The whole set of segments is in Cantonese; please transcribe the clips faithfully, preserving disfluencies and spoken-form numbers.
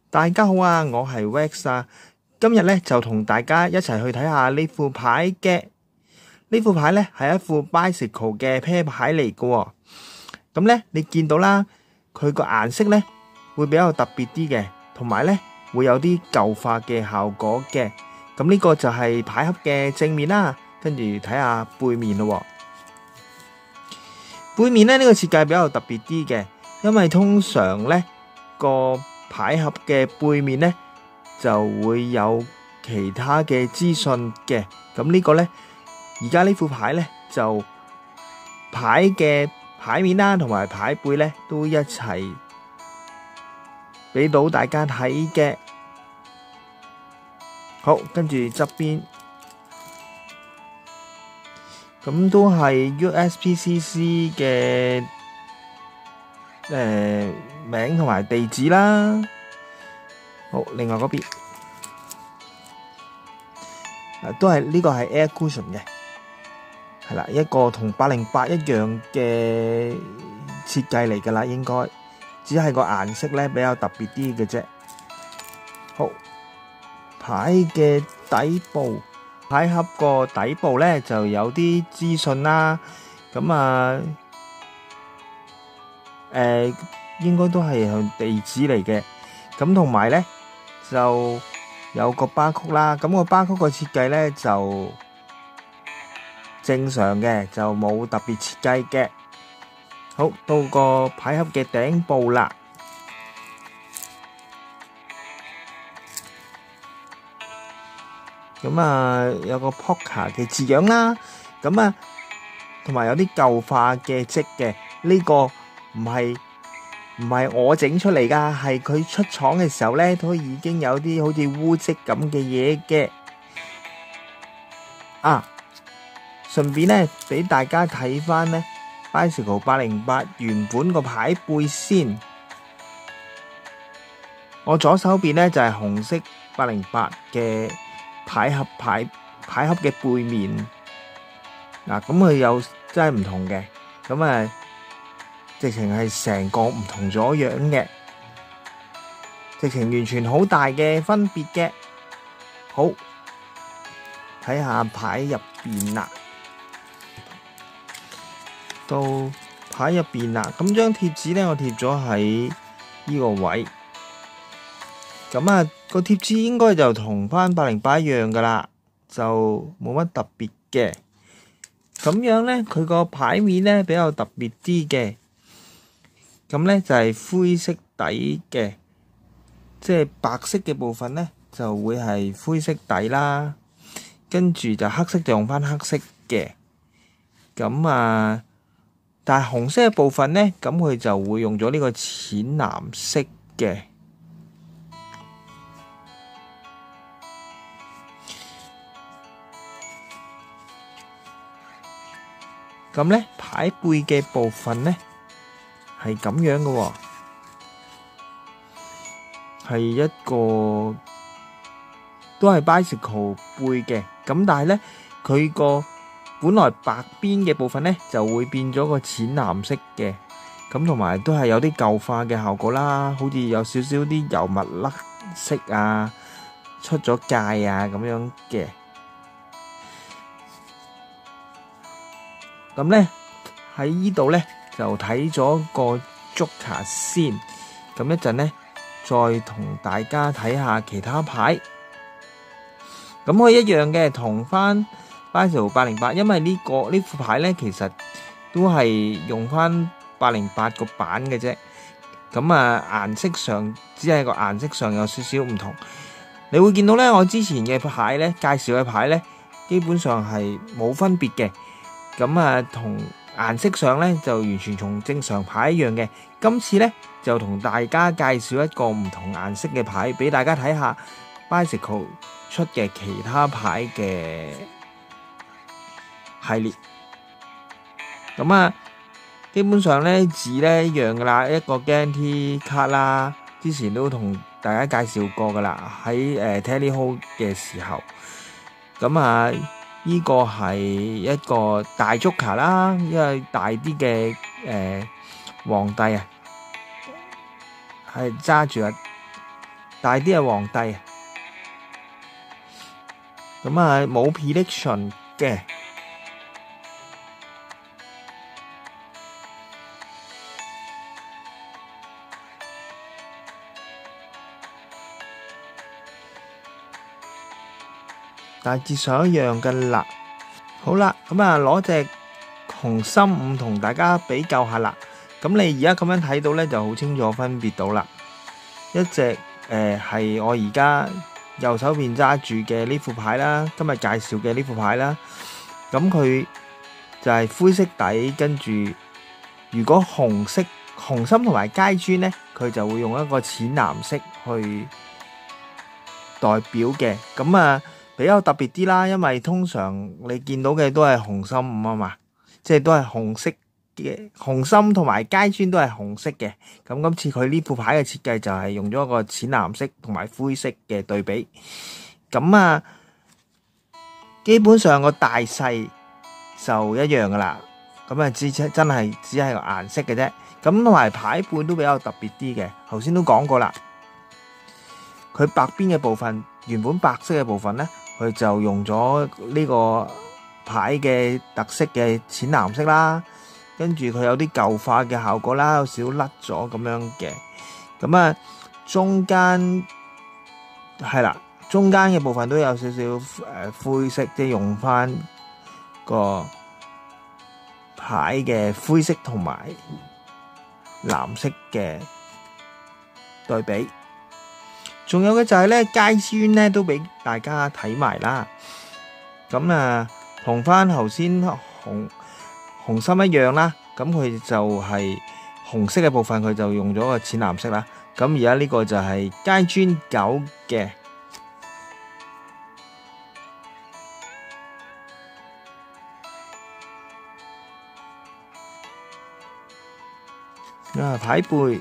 大家好啊，我係 Rex 啊，今日咧就同大家一齊去睇下呢副牌嘅。呢副牌咧係一副 Bicycle 嘅啤牌嚟嘅。咁咧你見到啦，佢個顏色咧會比較特別啲嘅，同埋咧會有啲舊化嘅效果嘅。咁呢個就係牌盒嘅正面啦，跟住睇下背面咯。背面咧呢個設計比較特別啲嘅，因為通常咧個牌盒嘅背面咧就會有其他嘅資訊嘅。咁呢個咧而家呢副牌咧就牌嘅牌面啦，同埋牌背咧都一齊俾到大家睇嘅。好，跟住側邊咁都係 U S P C C 嘅誒名同埋地址啦。好，另外嗰邊都係呢個係 Air Cushion 嘅，係啦，一個同八零八一樣嘅設計嚟噶啦，應該只係個顏色咧比較特別啲嘅啫。好，牌嘅底部，牌盒個底部咧就有啲資訊啦，咁啊誒應該都係向地址嚟嘅，咁同埋咧就有個巴曲啦，咁個巴曲個設計咧就正常嘅，就冇特別設計嘅。好，到個牌盒嘅頂部啦，咁啊有個 Poker 嘅字樣啦，咁啊同埋有啲舊化嘅跡嘅，呢個唔係唔係我整出嚟噶，係佢出廠嘅時候咧都已經有啲好似污跡咁嘅嘢嘅。啊，順便咧俾大家睇翻咧 Bicycle 八零八原本個牌背先。我左手邊咧就係紅色八零八嘅牌盒牌牌盒嘅背面。嗱，咁佢有真係唔同嘅，咁啊直情係成個唔同咗樣嘅，直情完全好大嘅分別嘅。好，睇下牌入邊啦，到牌入邊啦，咁張貼紙咧我貼咗喺呢個位，咁啊個貼紙應該就同翻八零八一樣噶啦，就冇乜特別嘅。咁樣咧佢個牌面咧比較特別啲嘅，咁咧就係灰色底嘅，即係白色嘅部分咧就會係灰色底啦，跟住就黑色就用翻黑色嘅，咁啊但係紅色嘅部分咧，咁佢就會用咗呢個淺藍色嘅。咁咧牌背嘅部分咧係咁樣嘅喎，係一個都係 Bicycle 背嘅，咁但係咧佢個本來白邊嘅部分咧就會變咗個淺藍色嘅，咁同埋都係有啲舊化嘅效果啦，好似有少少啲油墨甩色啊，出咗界啊咁樣嘅。咁咧喺呢度咧就睇咗個 Joker 先，咁一陣咧再同大家睇下其他牌。咁佢一樣嘅，同翻 Bicycle 八零八，因為呢個呢副牌咧其實都係用翻八零八個版嘅啫。咁啊顏色上只係個顏色上有少少唔同。你會見到咧，我之前嘅牌咧介紹嘅牌咧，基本上係冇分別嘅。咁啊，同顏色上咧就完全同正常牌一樣嘅。今次咧就同大家介紹一個唔同顏色嘅牌，俾大家睇下 Bicycle 出嘅其他牌嘅系列。咁啊，基本上咧字咧一樣噶啦，一個 guarantee 卡啦，之前都同大家介紹過噶啦，喺誒 Telehold 嘅時候。咁啊〜呢個係一個大 Joker 啦，因為大啲嘅誒皇帝啊，係揸住啊大啲係皇帝，咁啊冇 prediction 嘅。大致上一樣嘅啦。好啦，咁啊攞隻紅心五同大家比較下啦。咁你而家咁樣睇到呢，就好清楚分別到啦。一隻誒係我而家右手邊揸住嘅呢副牌啦，今日介紹嘅呢副牌啦。咁佢就係灰色底，跟住如果紅色紅心同埋階磚呢，佢就會用一個淺藍色去代表嘅。咁啊比較特別啲啦，因為通常你見到嘅都係紅心五啊嘛，即係都係紅色嘅，紅心同埋階磚都係紅色嘅。咁今次佢呢副牌嘅設計就係用咗一個淺藍色同埋灰色嘅對比。咁啊，基本上個大細就一樣噶啦。咁啊，只真係只係個顏色嘅啫。咁同埋牌背都比較特別啲嘅。頭先都講過啦，佢白邊嘅部分，原本白色嘅部分呢，佢就用咗呢個牌嘅特色嘅淺藍色啦，跟住佢有啲舊化嘅效果啦，有少少甩咗咁樣嘅。咁啊，中間係啦，中間嘅部分都有少少誒灰色，即係用翻個牌嘅灰色同埋藍色嘅對比。仲有嘅就係咧，階磚咧都俾大家睇埋啦。咁啊，同翻頭先紅紅心一樣啦。咁佢就係紅色嘅部分，佢就用咗個淺藍色啦。咁而家呢個就係階磚九嘅啊牌背。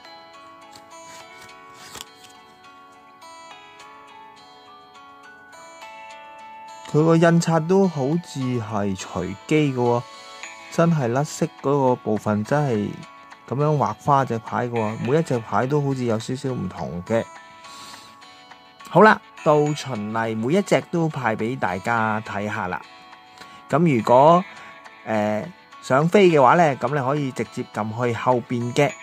佢個印刷都好似係隨機嘅喎，真係甩色嗰個部分真係咁樣畫花隻牌嘅喎，每一隻牌都好似有少少唔同嘅。好啦，到循例每一隻都派俾大家睇下啦。咁如果誒、呃、想飛嘅話呢，咁你可以直接撳去後邊嘅。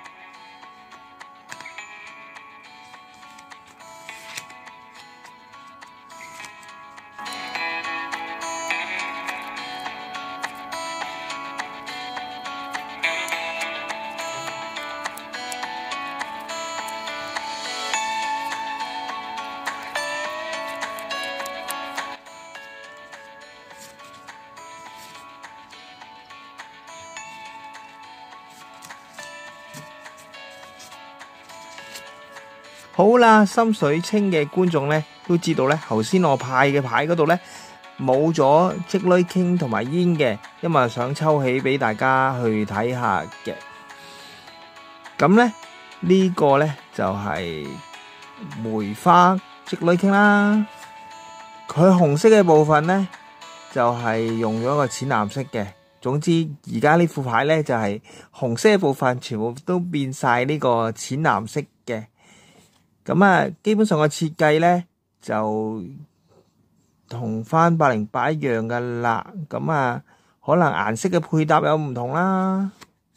好啦，心水清嘅觀眾呢都知道呢，頭先我派嘅牌嗰度呢冇咗積女傾同埋煙嘅，因為想抽起俾大家去睇下嘅。咁呢呢個呢就係梅花積女傾啦，佢紅色嘅部分呢就係用咗個淺藍色嘅。總之而家呢副牌呢就係紅色嘅部分全部都變晒呢個淺藍色嘅。咁啊，基本上個設計咧就同翻八零八一樣噶啦。咁啊，可能顏色嘅配搭有唔同啦。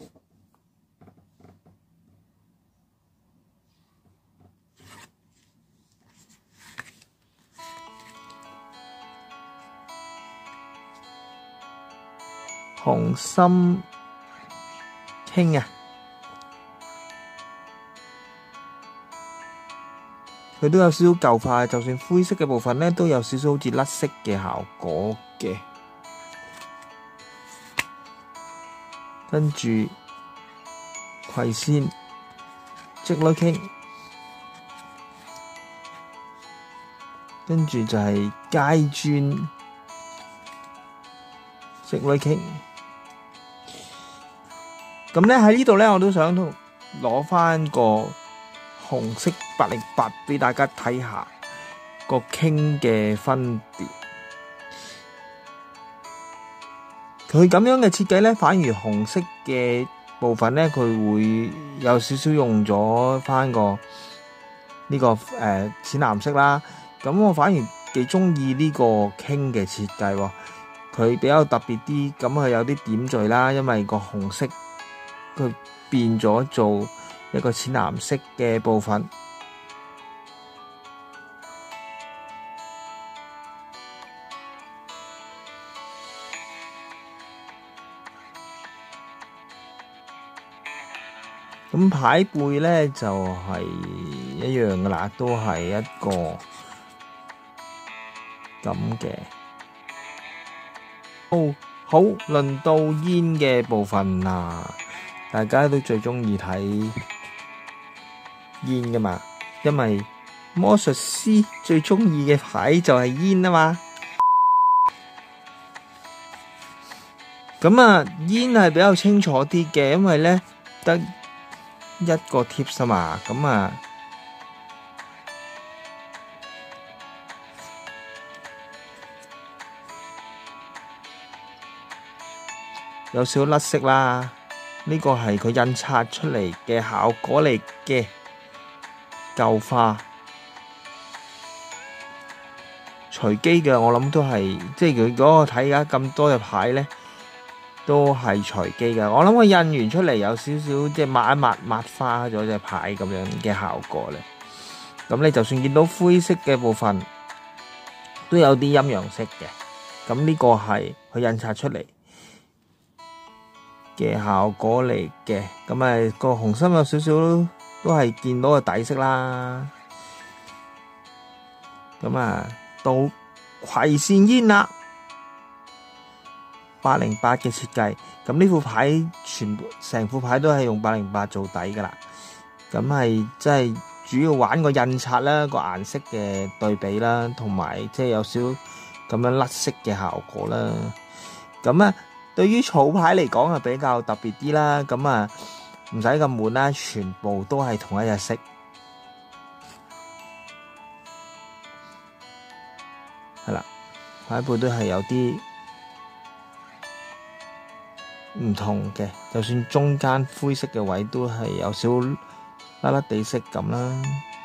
紅心傾啊！佢都有少少舊化，就算灰色嘅部分咧，都有少少好似甩色嘅效果嘅。跟住葵扇積女傾，跟住就係階磚積女傾。咁咧喺呢度咧，我都想攞翻個紅色八零八俾大家睇下個傾嘅分別。佢咁樣嘅設計呢，反而紅色嘅部分呢，佢會有少少用咗翻個呢呢個誒淺藍色啦。咁我反而幾中意呢個 King 嘅設計喎，佢比較特別啲，咁佢有啲點綴啦，因為個紅色佢變咗做一個淺藍色嘅部分。咁牌背咧就係一樣噶啦，都係一個咁嘅。好，好，輪到煙嘅部分啦，大家都最中意睇煙噶嘛，因為魔術師最中意嘅牌就係煙啊嘛。咁啊，煙係比較清楚啲嘅，因為咧得一個 tips 啊嘛，咁啊有少少甩色啦，呢個係佢印刷出嚟嘅效果嚟嘅，舊花隨機嘅，我諗都係即係佢嗰個睇而家咁多嘅牌咧，都係隨機嘅。我諗佢印完出嚟有少少即係抹一抹抹花咗隻牌咁樣嘅效果咧。咁你就算見到灰色嘅部分，都有啲陰陽色嘅。咁呢個係佢印刷出嚟嘅效果嚟嘅。咁誒個紅心有少少都係見到個底色啦。咁啊到葵扇煙啦。八零八嘅設計，咁呢副牌全部成副牌都係用八零八做底噶啦，咁係即係主要玩個印刷啦，個顏色嘅對比啦，同埋即係有少咁樣甩色嘅效果啦。咁啊，對於草牌嚟講係比較特別啲啦，咁啊唔使咁悶啦，全部都係同一隻色，係啦，牌背都係有啲唔同嘅，就算中間灰色嘅位都係有少甩甩地色咁啦。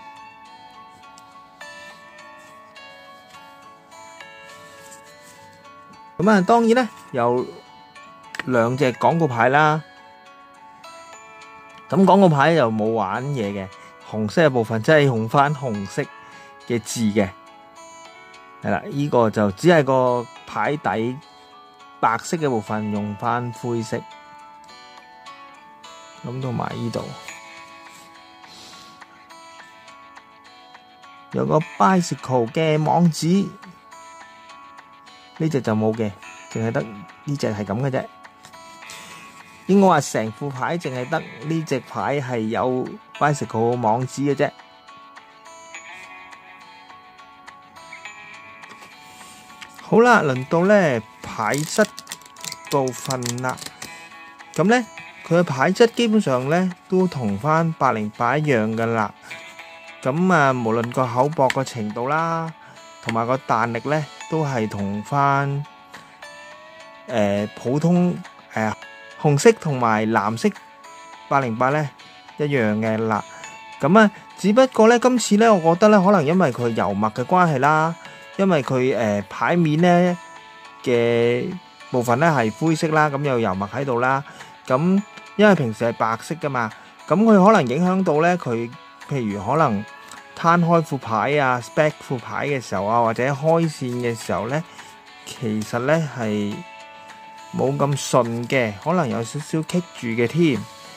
咁啊，當然咧有兩隻廣告牌啦。咁廣告牌又冇玩嘢嘅，紅色嘅部分真係用翻紅色嘅字嘅，係啦，呢個就只係個牌底。白色嘅部分用翻灰色，咁同埋呢度有個 bicycle 嘅網址，呢隻就冇嘅，淨係得呢隻係咁嘅啫。應該話成副牌淨係得呢隻牌係有 bicycle 網址嘅啫。好啦，輪到咧牌質部分啦。咁咧，佢嘅牌質基本上咧都同翻八零八一樣噶啦。咁啊，無論個厚薄個程度啦，同埋個彈力咧，都係同翻誒普通誒紅色同埋藍色八零八咧一樣嘅啦。咁啊，只不過咧今次咧，我覺得咧可能因為佢油墨嘅關係啦。因為佢誒牌面咧嘅部分咧係灰色啦，咁有油墨喺度啦。咁因為平時係白色噶嘛，咁佢可能影響到咧佢，譬如可能攤開副牌啊、spec 副牌嘅時候啊，或者開線嘅時候咧，其實咧係冇咁順嘅，可能有少少棘住嘅添。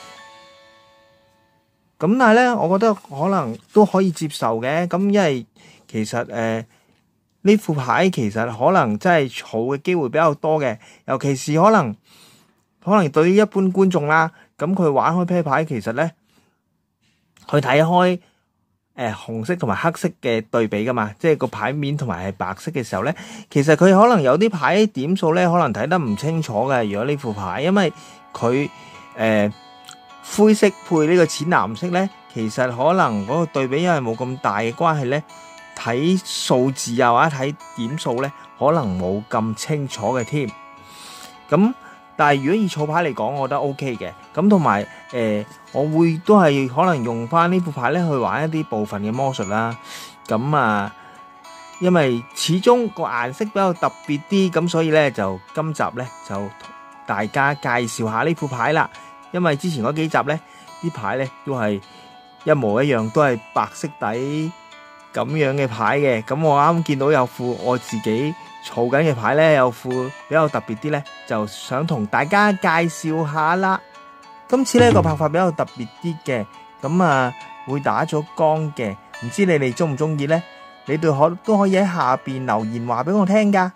咁但係咧，我覺得可能都可以接受嘅。咁因為其實誒。呢副牌其實可能真係儲嘅機會比較多嘅，尤其是可能可能對於一般觀眾啦，咁佢玩開啤牌，其實咧去睇開誒、呃、紅色同埋黑色嘅對比噶嘛，即係個牌面同埋係白色嘅時候咧，其實佢可能有啲牌點數咧，可能睇得唔清楚嘅。如果呢副牌，因為佢誒、呃、灰色配呢個淺藍色咧，其實可能嗰個對比因為冇咁大嘅關係咧。睇數字啊，或者睇點數咧，可能冇咁清楚嘅添。咁但係如果以草牌嚟講，我覺得 O K 嘅。咁同埋誒，我會都係可能用翻呢副牌咧去玩一啲部分嘅魔術啦。咁啊，因為始終個顏色比較特別啲，咁所以咧就今集咧就同大家介紹下呢副牌啦。因為之前嗰幾集咧啲牌咧都係一模一樣，都係白色底咁樣嘅牌嘅。咁我啱見到有副我自己儲緊嘅牌咧，有副比較特別啲咧，就想同大家介紹下啦。今次呢個拍法比較特別啲嘅，咁啊會打咗光嘅，唔知你哋中唔中意呢？你哋可都可以喺下邊留言話俾我聽噶。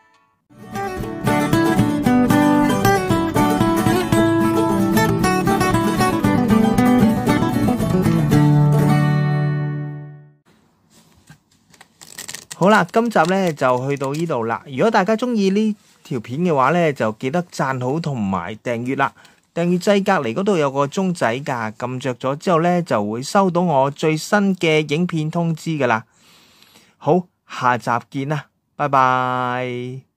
好啦，今集呢就去到呢度啦。如果大家中意呢條片嘅話呢，就記得讚好同埋訂閱啦。訂閱掣隔籬嗰度有個鐘仔噶，撳着咗之後呢，就會收到我最新嘅影片通知噶啦。好，下集見啦，拜拜。